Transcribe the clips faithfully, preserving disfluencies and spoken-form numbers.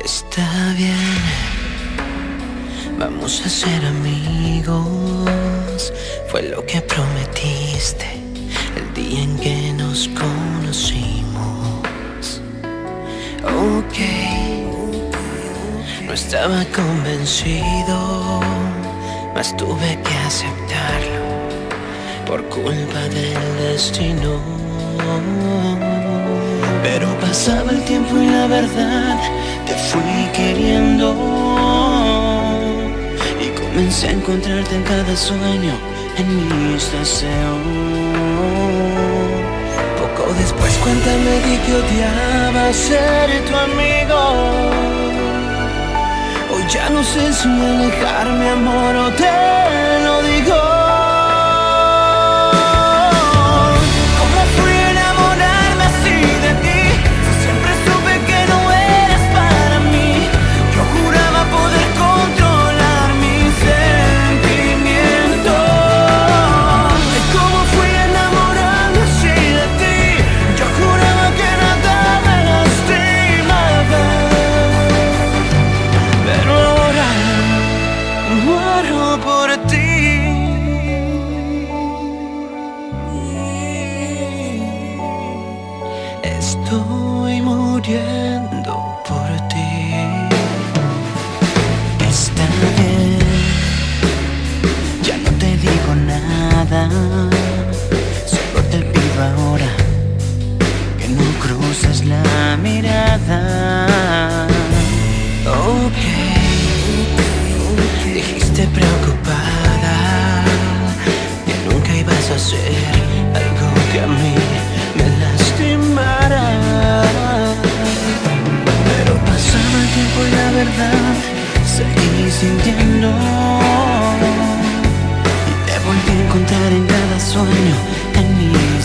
Está bien, vamos a ser amigos. Fue lo que prometiste el día en que nos conocimos. Ok, no estaba convencido, mas tuve que aceptarlo por culpa del destino. Pero pasaba el tiempo y la verdad te fui queriendo, y comencé a encontrarte en cada sueño, en mis deseos. Poco después cuenta me di que odiaba ser tu amigo. Hoy ya no sé si alejarme, amor, o te lo digo. Por ti estoy muriendo por ti. Está bien, ya no te digo nada, solo te pido ahora que no cruces la mirada. Ok, dijiste preocupada que nunca ibas a hacer algo que a mí me lastimara. Pero pasaba el tiempo y la verdad seguí sintiendo, y te volví a encontrar en cada sueño, en mis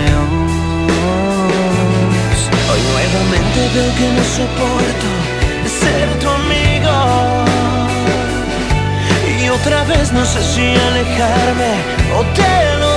deseos. Hoy nuevamente veo que no soporto ser tu amigo, y otra vez no sé si alejarme o te lo